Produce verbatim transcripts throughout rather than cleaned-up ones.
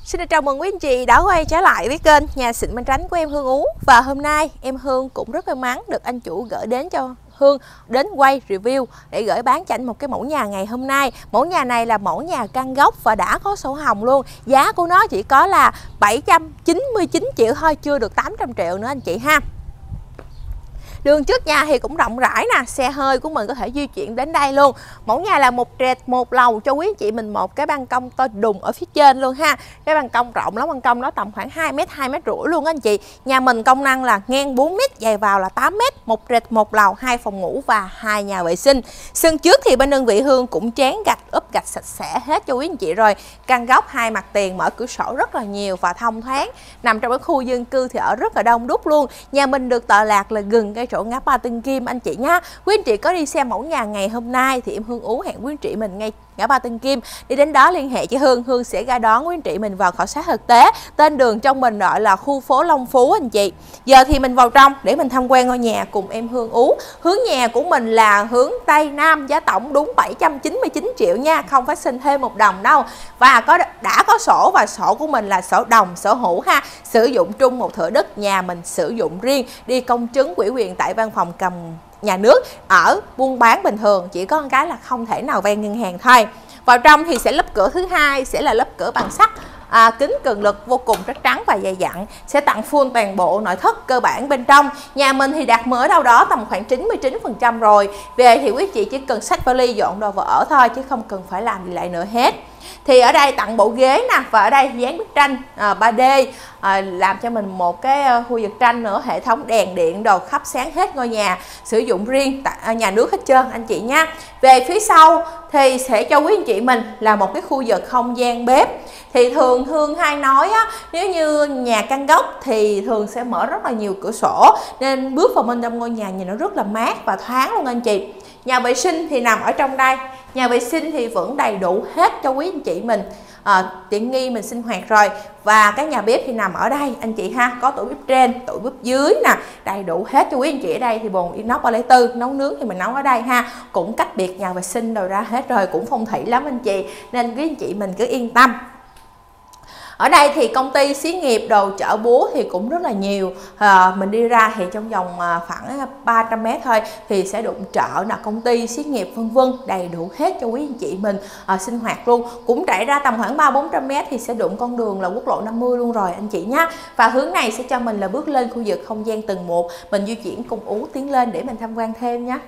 Xin được chào mừng quý anh chị đã quay trở lại với kênh Nhà Xịn Bánh Tránh của em Hương Ú. Và hôm nay em Hương cũng rất may mắn được anh chủ gửi đến cho Hương đến quay review để gửi bán cho anh một cái mẫu nhà ngày hôm nay. Mẫu nhà này là mẫu nhà căn gốc và đã có sổ hồng luôn. Giá của nó chỉ có là bảy trăm chín mươi chín triệu thôi, chưa được tám trăm triệu nữa anh chị ha. Đường trước nhà thì cũng rộng rãi nè, xe hơi của mình có thể di chuyển đến đây luôn. Mẫu nhà là một trệt một lầu cho quý anh chị mình một cái ban công to đùng ở phía trên luôn ha. Cái ban công rộng lắm, ban công nó tầm khoảng hai mét, hai mét rưỡi luôn anh chị. Nhà mình công năng là ngang bốn mét, dài vào là tám mét, một trệt một lầu, hai phòng ngủ và hai nhà vệ sinh. Sân trước thì bên đơn vị Hương cũng chén gạch, ốp gạch sạch sẽ hết cho quý anh chị rồi. Căn góc hai mặt tiền, mở cửa sổ rất là nhiều và thông thoáng. Nằm trong cái khu dân cư thì ở rất là đông đúc luôn. Nhà mình được tọa lạc là gần cái chỗ ngã ba Tân Kim anh chị nha. Quý anh chị có đi xem mẫu nhà ngày hôm nay thì em Hương Ú hẹn quý anh chị mình ngay ngã ba Tân Kim. Đi đến đó liên hệ cho Hương, Hương sẽ ra đón quý anh chị mình vào khảo sát thực tế. Tên đường trong mình gọi là khu phố Long Phú anh chị. Giờ thì mình vào trong để mình tham quan ngôi nhà cùng em Hương Ú. Hướng nhà của mình là hướng Tây Nam, giá tổng đúng bảy trăm chín mươi chín triệu nha, không phát sinh thêm một đồng đâu. Và có đã có sổ và sổ của mình là sổ đồng, sở hữu ha. Sử dụng chung một thửa đất, nhà mình sử dụng riêng, đi công chứng ủy quyền tại văn phòng cầm nhà nước, ở buôn bán bình thường, chỉ có một cái là không thể nào vay ngân hàng thôi. Vào trong thì sẽ lớp cửa thứ hai sẽ là lớp cửa bằng sắt, à, kính cường lực vô cùng rất trắng và dày dặn, sẽ tặng full toàn bộ nội thất cơ bản bên trong. Nhà mình thì đạt mới đâu đó tầm khoảng chín mươi chín phần trăm rồi. Về thì quý chị chỉ cần xách vali dọn đồ vào ở thôi, chứ không cần phải làm gì lại nữa hết. Thì ở đây tặng bộ ghế nè, và ở đây dán bức tranh à, ba D, à, làm cho mình một cái uh, khu vực tranh nữa, hệ thống đèn điện đồ khắp sáng hết ngôi nhà, sử dụng riêng tại uh, nhà nước hết trơn anh chị nha. Về phía sau thì sẽ cho quý anh chị mình là một cái khu vực không gian bếp. Thì thường Hương hay nói á, nếu như nhà căn gốc thì thường sẽ mở rất là nhiều cửa sổ, nên bước vào bên trong ngôi nhà nhìn nó rất là mát và thoáng luôn anh chị. Nhà vệ sinh thì nằm ở trong đây. Nhà vệ sinh thì vẫn đầy đủ hết cho quý anh chị mình, à, tiện nghi mình sinh hoạt rồi. Và cái nhà bếp thì nằm ở đây anh chị ha, có tủ bếp trên, tủ bếp dưới nè, đầy đủ hết cho quý anh chị. Ở đây thì bồn inox ba không bốn, nấu nướng thì mình nấu ở đây ha, cũng cách biệt nhà vệ sinh rồi ra hết rồi, cũng phong thủy lắm anh chị, nên quý anh chị mình cứ yên tâm. Ở đây thì công ty xí nghiệp đồ chợ búa thì cũng rất là nhiều, à, mình đi ra thì trong vòng khoảng ba trăm mét thôi thì sẽ đụng chợ là công ty xí nghiệp vân vân, đầy đủ hết cho quý anh chị mình à, sinh hoạt luôn. Cũng chạy ra tầm khoảng ba bốn trăm mét thì sẽ đụng con đường là quốc lộ năm mươi luôn rồi anh chị nhé. Và hướng này sẽ cho mình là bước lên khu vực không gian tầng một, mình di chuyển cùng Ú tiến lên để mình tham quan thêm nhé.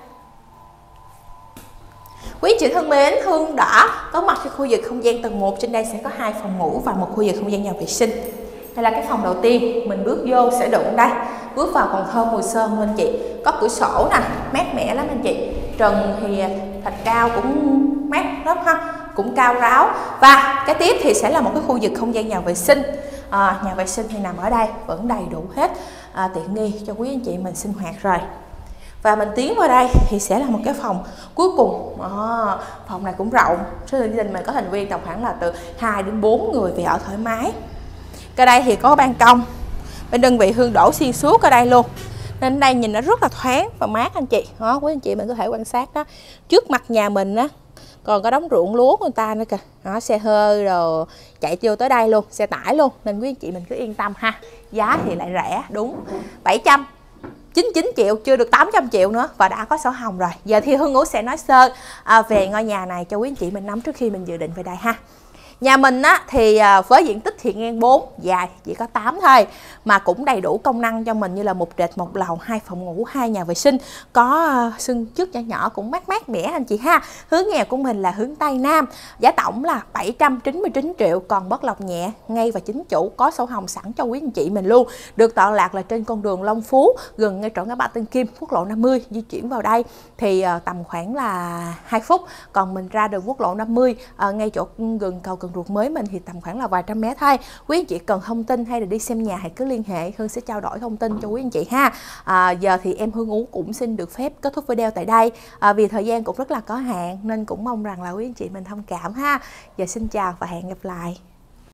Quý chị thân mến, Hương đã có mặt trong khu vực không gian tầng một. Trên đây sẽ có hai phòng ngủ và một khu vực không gian nhà vệ sinh. Đây là cái phòng đầu tiên, mình bước vô sẽ đụng đây. Bước vào còn thơm mùi sơn luôn anh chị. Có cửa sổ nè, mát mẻ lắm anh chị. Trần thì thạch cao cũng mát lắm ha, cũng cao ráo. Và cái tiếp thì sẽ là một cái khu vực không gian nhà vệ sinh. à, Nhà vệ sinh thì nằm ở đây, vẫn đầy đủ hết, à, tiện nghi cho quý anh chị mình sinh hoạt rồi. Và mình tiến vào đây thì sẽ là một cái phòng cuối cùng. à, Phòng này cũng rộng, số lượng gia đình mình có thành viên tầm khoảng là từ hai đến bốn người về ở thoải mái. Cái đây thì có ban công, bên đơn vị Hương đổ xuyên suốt ở đây luôn, nên đây nhìn nó rất là thoáng và mát anh chị. Đó, quý anh chị mình có thể quan sát đó, trước mặt nhà mình á còn có đống ruộng lúa của người ta nữa kìa. Đó, xe hơi rồi chạy vô tới đây luôn, xe tải luôn, nên quý anh chị mình cứ yên tâm ha. Giá thì lại rẻ, đúng bảy trăm chín mươi chín triệu, chưa được tám trăm triệu nữa, và đã có sổ hồng rồi. Giờ thì Hương Ú sẽ nói sơ à, về ngôi nhà này cho quý anh chị mình nắm trước khi mình dự định về đây ha. Nhà mình á thì với diện tích thì ngang bốn, dài chỉ có tám thôi, mà cũng đầy đủ công năng cho mình, như là một trệt một lầu, hai phòng ngủ, hai nhà vệ sinh, có sân trước nhỏ nhỏ cũng mát mát mẻ anh chị ha. Hướng nhà của mình là hướng Tây Nam, giá tổng là bảy trăm chín mươi chín triệu, còn bất lộc nhẹ, ngay và chính chủ, có sổ hồng sẵn cho quý anh chị mình luôn. Được tọa lạc là trên con đường Long Phú, gần ngay chỗ ngã ba Tân Kim, quốc lộ năm mươi. Di chuyển vào đây thì tầm khoảng là hai phút, còn mình ra đường quốc lộ năm mươi, ngay chỗ gần cầu Cần Ruột mới mình thì tầm khoảng là vài trăm mét thôi. Quý anh chị cần thông tin hay là đi xem nhà hãy cứ liên hệ, Hương sẽ trao đổi thông tin cho quý anh chị ha. à, Giờ thì em Hương Ú cũng xin được phép kết thúc video tại đây, à, vì thời gian cũng rất là có hạn, nên cũng mong rằng là quý anh chị mình thông cảm ha. Giờ xin chào và hẹn gặp lại.